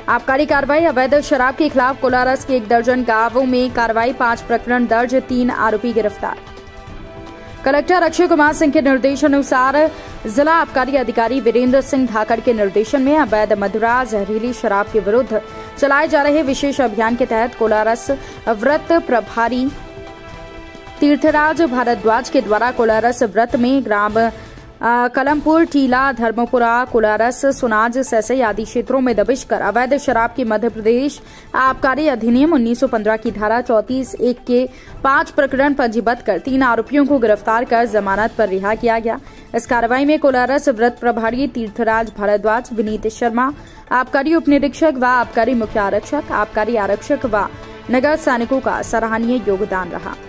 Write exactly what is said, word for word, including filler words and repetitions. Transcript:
आबकारी कार्रवाई। अवैध शराब के खिलाफ कोलारस के एक दर्जन गांवों में कार्रवाई। पांच प्रकरण दर्ज, तीन आरोपी गिरफ्तार। कलेक्टर अक्षय कुमार सिंह के निर्देशानुसार जिला आबकारी अधिकारी वीरेंद्र सिंह धाकड़ के निर्देशन में अवैध मदिरा, जहरीली शराब के विरुद्ध चलाए जा रहे विशेष अभियान के तहत कोलारस व्रत प्रभारी तीर्थराज भारद्वाज के द्वारा कोलारस व्रत में ग्राम कलमपुर, टीला, धर्मपुरा, कोलारस, सुनाज, सैसई आदि क्षेत्रों में दबिश कर अवैध शराब की मध्य प्रदेश आबकारी अधिनियम उन्नीस सौ पंद्रह की धारा चौंतीस एक के पांच प्रकरण पंजीबद्ध कर तीन आरोपियों को गिरफ्तार कर जमानत पर रिहा किया गया। इस कार्रवाई में कोलारस व्रत प्रभारी तीर्थराज भारद्वाज, विनीत शर्मा, आबकारी उप निरीक्षक व आबकारी मुख्य आरक्षक, आबकारी आरक्षक व नगर सैनिकों का सराहनीय योगदान रहा।